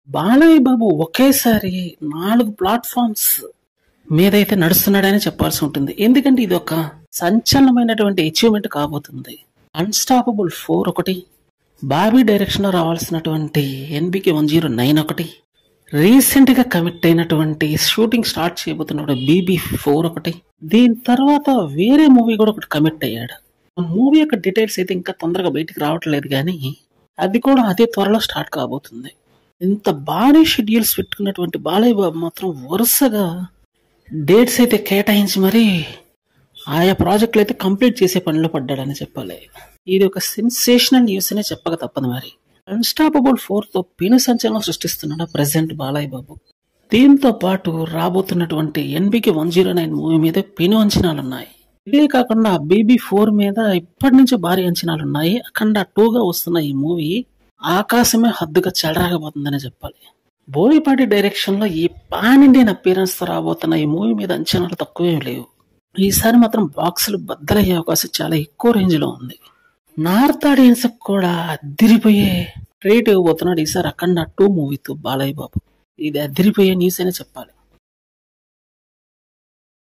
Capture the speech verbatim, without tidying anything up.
బాలయ్య బాబు ఒకేసారి నాలుగు ప్లాట్ఫామ్స్ మీదైతే నడుస్తున్నాడని చెప్పాల్సి ఉంటుంది. ఎందుకంటే ఇది ఒక సంచలనమైనటువంటి అచీవ్మెంట్ కాబోతుంది. అన్స్టాపబుల్ ఫోర్ ఒకటి, బాబీ డైరెక్షన్ లో రావాల్సినటువంటి ఎన్బికే వన్ జీరో నైన్ ఒకటి, రీసెంట్ గా కమిట్ అయినటువంటి షూటింగ్ స్టార్ట్ చేయబోతున్నాడు బీబీ ఫోర్ ఒకటి, దీని తర్వాత వేరే మూవీ కూడా ఒకటి కమిట్ అయ్యాడు. మూవీ యొక్క డీటెయిల్స్ అయితే ఇంకా తొందరగా బయటికి రావట్లేదు, కానీ అది కూడా అదే త్వరలో స్టార్ట్ కాబోతుంది. ఇంత భారీ షెడ్యూల్స్ పెట్టుకున్నటువంటి బాలయ్య బాబు మాత్రం వరుసగా డేట్స్ అయితే కేటాయించి మరి ఆయా ప్రాజెక్టులు అయితే కంప్లీట్ చేసే పనిలో పడ్డాడని చెప్పాలి. ఇది ఒక సెన్సేషనల్ న్యూస్ అనే చెప్పక తప్పదు. మరి అన్స్టాపబుల్ ఫోర్ తో పెను సంచలనం సృష్టిస్తున్నాడు ప్రెసెంట్ బాలయ్య బాబు. దీంతో పాటు రాబోతున్నటువంటి NBK one zero nine movie మీద పెను అంచనాలున్నాయి. ఇదే కాకుండా బీబీ ఫోర్ మీద ఇప్పటి నుంచి భారీ అంచనాలున్నాయి. అఖండ టూగా వస్తున్న ఈ మూవీ ఆకాశమే హద్దుగా చెలరాగబోతుందని చెప్పాలి. బోయపాటి డైరెక్షన్ లో ఈ పాన్ ఇండియన్ అపీరెన్స్ తో రాబోతున్న ఈ మూవీ మీద అంచనాలు తక్కువేం లేవు. ఈసారి మాత్రం బాక్సులు బద్దలయ్యే అవకాశం చాలా ఎక్కువ రేంజ్ లో ఉంది. నార్త్ ఆడియన్స్ కూడా అదిరిపోయే ట్రీట్ ఇవ్వబోతున్నాడు ఈసారి అఖండ టూ మూవీతో బాలయ్య బాబు. ఇది అదిరిపోయే న్యూస్ అనే చెప్పాలి.